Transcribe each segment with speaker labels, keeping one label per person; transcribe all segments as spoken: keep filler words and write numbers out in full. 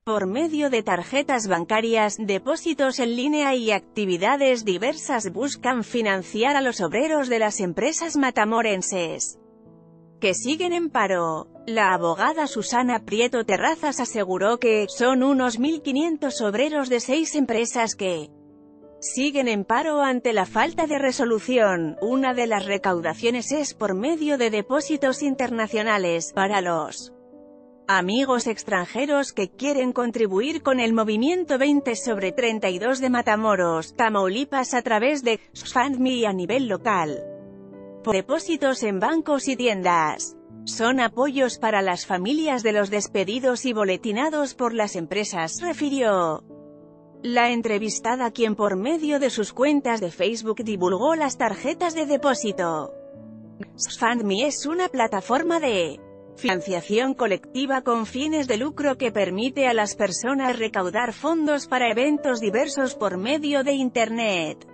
Speaker 1: Por medio de tarjetas bancarias, depósitos en línea y actividades diversas buscan financiar a los obreros de las empresas matamorenses que siguen en paro. La abogada Susana Prieto Terrazas aseguró que son unos mil quinientos obreros de seis empresas que siguen en paro ante la falta de resolución. Una de las recaudaciones es por medio de depósitos internacionales para los amigos extranjeros que quieren contribuir con el movimiento veinte sobre treinta y dos de Matamoros, Tamaulipas a través de GoFundMe a nivel local. Por depósitos en bancos y tiendas. Son apoyos para las familias de los despedidos y boletinados por las empresas, refirió la entrevistada, quien por medio de sus cuentas de Facebook divulgó las tarjetas de depósito. GoFundMe es una plataforma de financiación colectiva con fines de lucro que permite a las personas recaudar fondos para eventos diversos por medio de Internet.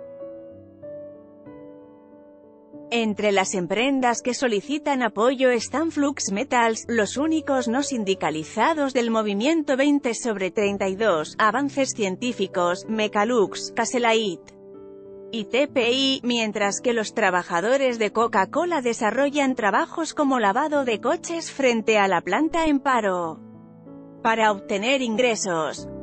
Speaker 1: Entre las empresas que solicitan apoyo están Flux Metals, los únicos no sindicalizados del movimiento veinte sobre treinta y dos, Avances Científicos, Mecalux, Caselait y T P I, mientras que los trabajadores de Coca-Cola desarrollan trabajos como lavado de coches frente a la planta en paro para obtener ingresos.